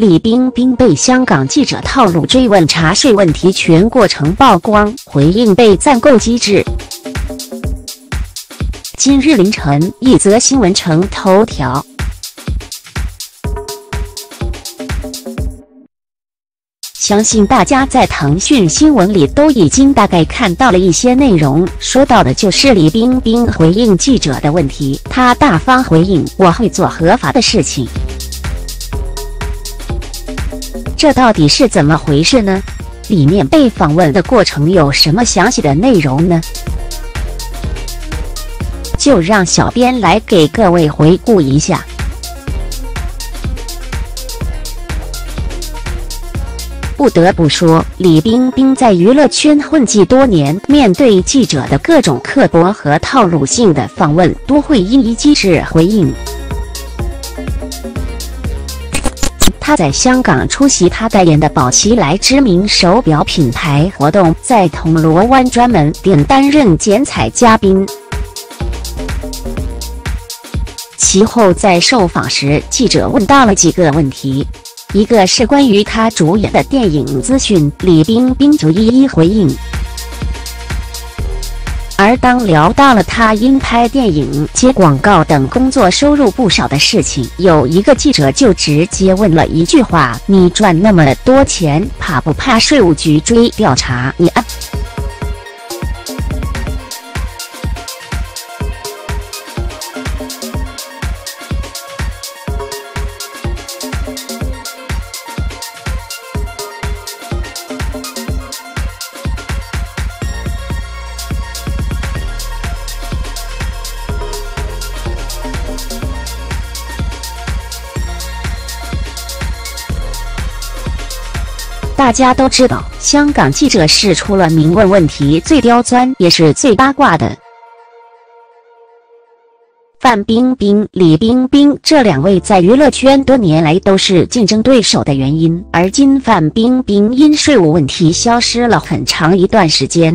李冰冰被香港记者套路追问查税问题全过程曝光，回应被暂购机制。今日凌晨，一则新闻成头条。相信大家在腾讯新闻里都已经大概看到了一些内容，说到的就是李冰冰回应记者的问题，她大方回应：“我会做合法的事情。”这到底是怎么回事呢？里面被访问的过程有什么详细的内容呢？就让小编来给各位回顾一下。不得不说，李冰冰在娱乐圈混迹多年，面对记者的各种刻薄和套路性的访问，都会一一机智回应。他在香港出席他代言的宝齐来知名手表品牌活动，在铜锣湾专门店担任剪彩嘉宾。其后在受访时，记者问到了几个问题，一个是关于他主演的电影资讯，李冰冰就一一回应。而当聊到了他因拍电影、接广告等工作收入不少的事情，有一个记者就直接问了一句话：“你赚那么多钱，怕不怕税务局追调查你啊？”大家都知道，香港记者是出了名问问题最刁钻，也是最八卦的。范冰冰、李冰冰这两位在娱乐圈多年来都是竞争对手的原因，而今范冰冰因税务问题消失了很长一段时间，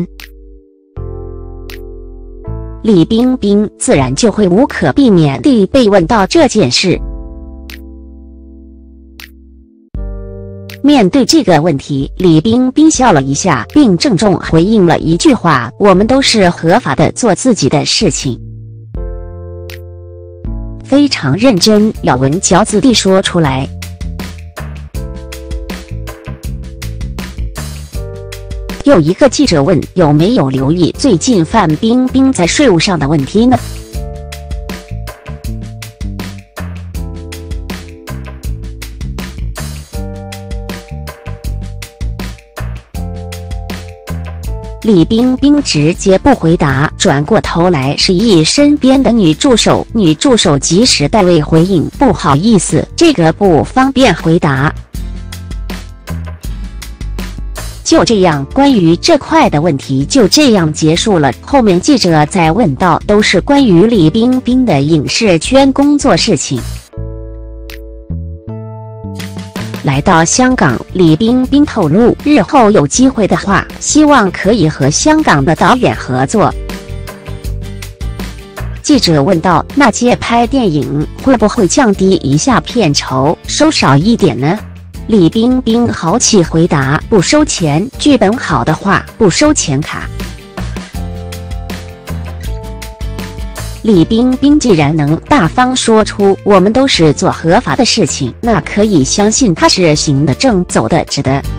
李冰冰自然就会无可避免地被问到这件事。面对这个问题，李冰冰笑了一下，并郑重回应了一句话：“我们都是合法的做自己的事情。”非常认真，咬文嚼字地说出来。又一个记者问：“有没有留意最近范冰冰在税务上的问题呢？”李冰冰直接不回答，转过头来示意身边的女助手，女助手及时代为回应：“不好意思，这个不方便回答。”就这样，关于这块的问题就这样结束了。后面记者再问到都是关于李冰冰的影视圈工作事情。来到香港，李冰冰透露，日后有机会的话，希望可以和香港的导演合作。记者问到，那接拍电影会不会降低一下片酬，收少一点呢？李冰冰豪气回答：“不收钱，剧本好的话不收钱卡。”李冰冰既然能大方说出我们都是做合法的事情，那可以相信她是行得正走得直的。